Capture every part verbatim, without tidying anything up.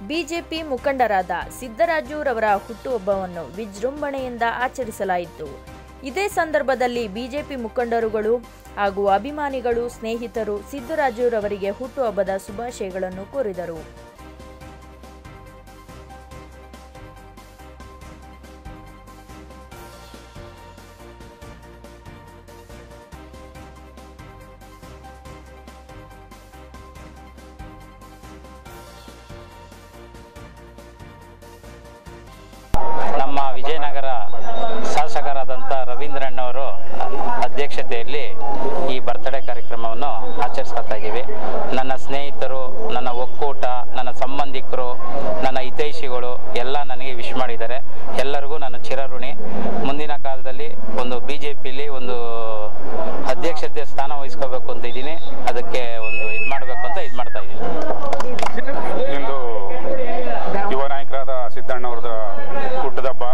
BJP ಮುಖಂಡರಾದ ಸಿದ್ದರಾಜುರವರ ಹುಟ್ಟುಹಬ್ಬವನ್ನು ವಿಜೃಂಭಣೆಯಿಂದ ಆಚರಿಸಲಾಯಿತು. ಇದೇ ಸಂದರ್ಭದಲ್ಲಿ ಬಿಜೆಪಿ ಮುಖಂಡರುಗಳು ಹಾಗೂ ಅಭಿಮಾನಿಗಳು, ಸ್ನೇಹಿತರು ಸಿದ್ದರಾಜುರವರಿಗೆ ಹುಟ್ಟುಹಬ್ಬದ ಶುಭಾಶಯಗಳನ್ನು ಕೋರಿದರು. ನಮ್ಮ ವಿಜಯನಗರ ಶಾಸಕರಾದಂಥ ರವೀಂದ್ರಣ್ಣವರು ಅಧ್ಯಕ್ಷತೆಯಲ್ಲಿ ಈ ಬರ್ತ್ಡೇ ಕಾರ್ಯಕ್ರಮವನ್ನು ಆಚರಿಸ್ಕೊತಾ ಇದ್ದೀವಿ. ನನ್ನ ಸ್ನೇಹಿತರು, ನನ್ನ ಒಕ್ಕೂಟ, ನನ್ನ ಸಂಬಂಧಿಕರು, ನನ್ನ ಹಿತೈಷಿಗಳು ಎಲ್ಲ ನನಗೆ ವಿಶ್ ಮಾಡಿದ್ದಾರೆ. ಎಲ್ಲರಿಗೂ ನಾನು ಚಿರಋಣಿ. ಮುಂದಿನ ಕಾಲದಲ್ಲಿ ಒಂದು ಬಿ ಜೆ ಪಿಲಿ ಒಂದು ಅಧ್ಯಕ್ಷತೆ ಸ್ಥಾನ ವಹಿಸ್ಕೋಬೇಕು ಅಂತ ಇದ್ದೀನಿ. ಅದಕ್ಕೆ ಒಂದು ಇದು ಮಾಡಬೇಕು ಅಂತ ಇದು ಮಾಡ್ತಾ ಇದ್ದೀನಿ. ಇಂದು ಯುವ ನಾಯಕರಾದ ಸಿದ್ದಣ್ಣವ್ರದ ಹುಟ್ಟುಹಬ್ಬ.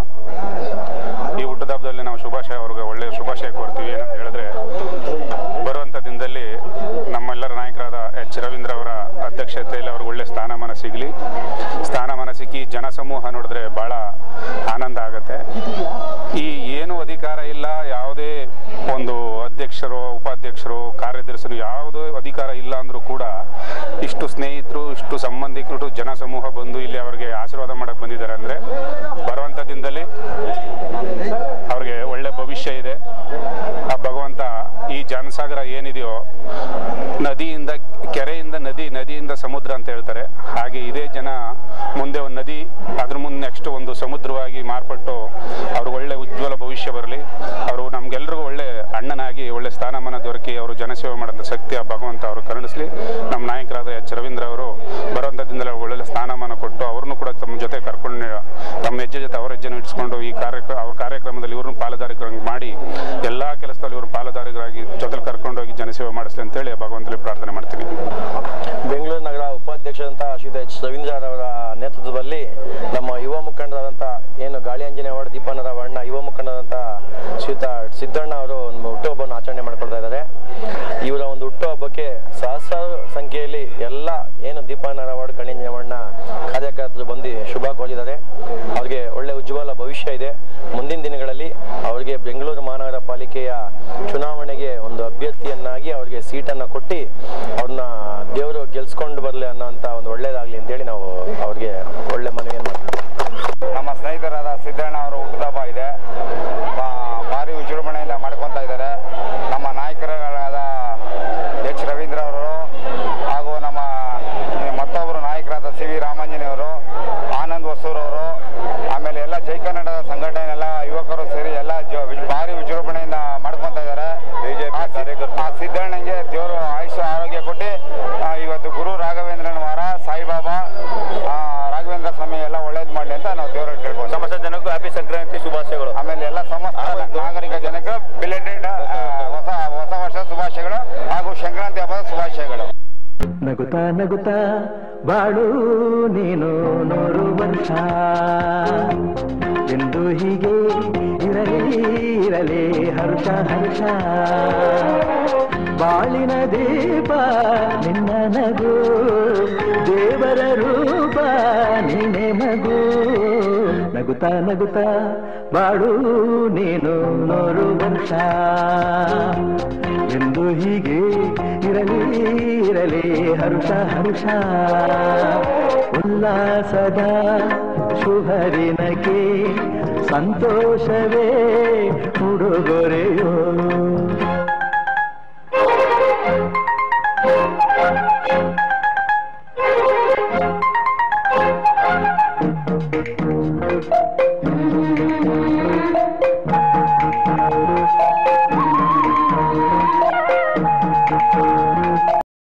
ಈ ಹುಟ್ಟುಹಬ್ಬದಲ್ಲಿ ನಾವು ಶುಭಾಶಯ ಅವ್ರಿಗೆ ಒಳ್ಳೆಯ ಶುಭಾಶಯ ಕೋರ್ತೀವಿ. ಏನಂತ ಹೇಳಿದ್ರೆ, ಬರುವಂಥ ದಿನದಲ್ಲಿ ನಮ್ಮೆಲ್ಲರ ನಾಯಕರಾದ ಎಚ್ ರವೀಂದ್ರ ಅವರ ಅಧ್ಯಕ್ಷತೆಯಲ್ಲಿ ಅವ್ರಿಗೆ ಒಳ್ಳೆ ಸ್ಥಾನಮಾನ ಸಿಗಲಿ. ಸ್ಥಾನಮಾನ ಸಿಕ್ಕಿ ಜನಸಮೂಹ ನೋಡಿದ್ರೆ ಭಾಳ ಆನಂದ ಆಗುತ್ತೆ. ಈ ಏನು ಅಧಿಕಾರ ಇಲ್ಲ, ಯಾವುದೇ ಒಂದು ಅಧ್ಯಕ್ಷರು, ಉಪಾಧ್ಯಕ್ಷರು, ಕಾರ್ಯದರ್ಶಿರು ಯಾವುದೇ ಅಧಿಕಾರ ಇಲ್ಲ ಅಂದರೂ ಕೂಡ ಇಷ್ಟು ಸ್ನೇಹಿತರು, ಇಷ್ಟು ಸಂಬಂಧಿಕರು, ಜನಸಮೂಹ ಬಂದು ಇಲ್ಲಿ ಅವ್ರಿಗೆ ಆಶೀರ್ವಾದ ಮಾಡಕ್ಕೆ ಬಂದಿದ್ದಾರೆ ಅಂದರೆ ಬರುವಂಥ ದಿನದಲ್ಲಿ ಅವ್ರಿಗೆ ಒಳ್ಳೆ ಭವಿಷ್ಯ ಇದೆ. ಆ ಭಗವಂತ ಈ ಜನಸಾಗರ ಏನಿದೆಯೋ, ನದಿಯಿಂದ ಕೆರೆಯಿಂದ ನದಿ, ನದಿಯಿಂದ ಸಮುದ್ರ ಅಂತ ಹೇಳ್ತಾರೆ. ಹಾಗೆ ಇದೇ ಜನ ಮುಂದೆ ಒಂದು ನದಿ, ಅದ್ರ ಮುಂದೆ ನೆಕ್ಸ್ಟ್ ಒಂದು ಸಮುದ್ರವಾಗಿ ಮಾರ್ಪಟ್ಟು ಅವ್ರಿಗೆ ಒಳ್ಳೆ ಉಜ್ವಲ ಭವಿಷ್ಯ ಬರಲಿ. ಅವರು ನಮ್ಗೆಲ್ರಿಗೂ ಒಳ್ಳೆ ಅಣ್ಣನಾಗಿ ಒಳ್ಳೆ ಸ್ಥಾನಮಾನ ದೊರಕಿ ಅವರು ಜನಸೇವೆ ಮಾಡೋಂಥ ಶಕ್ತಿ ಆ ಭಗವಂತ ಅವರು ಕರುಣಿಸಲಿ. ನಮ್ಮ ನಾಯಕರಾದ ಎಚ್ ರವೀಂದ್ರ ಅವರು ಬರುವಂಥ ದಿನದಲ್ಲಿ ಒಳ್ಳೆ ಸ್ಥಾನಮಾನ ಕೊಟ್ಟು ಅವ್ರನ್ನೂ ಕೂಡ ತಮ್ಮ ಜೊತೆ ಕರ್ಕೊಂಡು, ತಮ್ಮ ಹೆಜ್ಜೆ ಜೊತೆ ಅವ್ರ ಹೆಜ್ಜೆನ ಇಟ್ಸ್ಕೊಂಡು ಈ ಕಾರ್ಯಕ್ರಮ ಅವ್ರ ಕಾರ್ಯಕ್ರಮದಲ್ಲಿ ಇವ್ರನ್ನ ಪಾಲುದಾರಿಕರಾಗಿ ಮಾಡಿ ಎಲ್ಲ ಕೆಲಸದಲ್ಲಿ ಇವ್ರ ಪಾಲುದಾರಿಕರಾಗಿ ಜೊತೆಲಿ ಕರ್ಕೊಂಡೋಗಿ ಜನಸೇವೆ ಮಾಡಿಸ್ಲಿ ಅಂತೇಳಿ ಭಗವಂತನಲ್ಲಿ ಪ್ರಾರ್ಥನೆ ಮಾಡ್ತೀನಿ. ಬೆಂಗಳೂರು ನಗರ ಉಪಾಧ್ಯಕ್ಷರಂಥ ಶ್ರೀಯುತ ಎಚ್ ರವೀಂದ್ರರವರ ನೇತೃತ್ವದಲ್ಲಿ ನಮ್ಮ ಯುವ ಮುಖಂಡರಾದಂಥ ಏನು ಗಾಳಿ ಆಂಜನೇಯ ವಾರ್ಡ್ ದೀಪಾನರ ವಾರ್ಡ್ನ ಯುವ ಮುಖಂಡರಾದಂಥ ಶ್ರೀಯುತ ಸಿದ್ದಣ್ಣ ಅವರು ಒಂದು ಹುಟ್ಟುಹಬ್ಬವನ್ನು ಆಚರಣೆ ಮಾಡಿಕೊಳ್ತಾ ಇದ್ದಾರೆ. ಇವರ ಒಂದು ಹುಟ್ಟುಹಬ್ಬಕ್ಕೆ ಸಹಸ್ರಾರು ಸಂಖ್ಯೆಯಲ್ಲಿ ಎಲ್ಲ ಏನು ದೀಪಾನರ ವಾರ್ಡ್ ಗಾಳಿ ಆಂಜನೇಯ ವಾರ್ಡ್ನ ಕಾರ್ಯಕರ್ತರು ಬಂದು ಶುಭ ಕೋರಿದ್ದಾರೆ. ಅವ್ರಿಗೆ ಒಳ್ಳೆ ಉಜ್ವಲ ಭವಿಷ್ಯ ಇದೆ. ಮುಂದಿನ ದಿನಗಳಲ್ಲಿ ಅವರಿಗೆ ಬೆಂಗಳೂರು ಮಹಾನಗರ ಪಾಲಿಕೆಯ ಚುನಾವಣೆಗೆ ಒಂದು ಅಭ್ಯರ್ಥಿಯನ್ನಾಗಿ ಅವರಿಗೆ ಸೀಟನ್ನು ಕೊಟ್ಟು ಅವ್ರನ್ನ ದೇವರು ಗೆಲ್ಸ್ಕೊಂಡು ಬರಲಿ ಅನ್ನೋಂಥ ಒಂದು ಒಳ್ಳೇದಾಗಲಿ ಅಂತೇಳಿ ನಾವು ಅವ್ರಿಗೆ ಒಳ್ಳೆ ಮನವಿಯನ್ನು ನಮ್ಮ ಸ್ನೇಹಿತರಾದ ಸಿದ್ದಣ್ಣ ಅವರ ಹುಟ್ಟುಹಬ್ಬ ಇದೆ. ಭಾರಿ ವಿಜೃಂಭಣೆಯಿಂದ ಮಾಡ್ಕೊತಾ ಇದ್ದಾರೆ. ನಮ್ಮ ನಾಯಕರಾದ ಎಚ್ ರವೀಂದ್ರ ಅವರು ಹಾಗೂ ನಮ್ಮ ಮತ್ತೊಬ್ಬರು ನಾಯಕರಾದ ಸಿ ವಿ ರಾಮಾಂಜನೇಯವರು, ಆನಂದ್ ಹೊಸೂರವರು, ಆಮೇಲೆ ಎಲ್ಲ ಜೈ ಕನ್ನಡದ ಸಂಘಟನೆ ಎಲ್ಲ ಯುವಕರು ಸೇರಿ ಎಲ್ಲ ಭಾರಿ ವಿಜೃಂಭಣೆಯಿಂದ ಮಾಡ್ಕೊತಾ ಇದ್ದಾರೆ. ಆ ಸಿದ್ದಣ್ಣಂಗೆ ದೇವರು ಆಯುಷ್ಯ ಆರೋಗ್ಯ ಕೊಟ್ಟು ಇವತ್ತು ಗುರು ರಾಘವೇಂದ್ರನ ವಾರ, ಸಾಯಿಬಾಬಾ ರಾಘವೇಂದ್ರ ಸ್ವಾಮಿ ಎಲ್ಲ ಒಳ್ಳೇದು ಮಾಡಲಿ ಅಂತ ನಾವು ದೇವರಲ್ಲಿ ಕೇಳ್ಬೋದು. ಸಮಸ್ತ ಜನಕ್ಕೂ ಹ್ಯಾಪಿ ಸಂಕ್ರಾಂತಿ ಶುಭಾಶಯಗಳು. ಆಮೇಲೆ ಎಲ್ಲ ಸಮಸ್ತ ನಾಗರಿಕ ಜನಕ್ಕೆ ಬಿಲೆಟೆಡ್ ಹೊಸ ಹೊಸ ವರ್ಷ ಶುಭಾಶಯಗಳು ಹಾಗೂ ಸಂಕ್ರಾಂತಿ ಹಬ್ಬದ ಶುಭಾಶಯಗಳು. ನಗುತ್ತಾ ನಗುತ್ತಾ ಬಾಳು ನೀನು ನೂರು ವರ್ಷ ಎಂದು ಹೀಗೆ ಇರಲಿ ಇರಲಿ ಹರ್ಷ ಹರ್ಷ. ಬಾಳಿನ ದೀಪ ನಿನ್ನ ನಗು, ದೇವರ ರೂಪ ನಿನ್ನೆ ಮಗು. ನಗುತ್ತಾ ನಗುತ್ತಾ ಬಾಳು ನೀನು ನೂರು ವರ್ಷ ಎಂದು ಹೀಗೆ ಇರಲಿ ಇರಲಿ ಹರ್ಷ ಹರ್ಷ. ಉಲ್ಲಾಸದ ಶುಭದಿನಕ್ಕೆ ಸಂತೋಷವೇ ಉಡುಗೊರೆಯೋ. Thank you.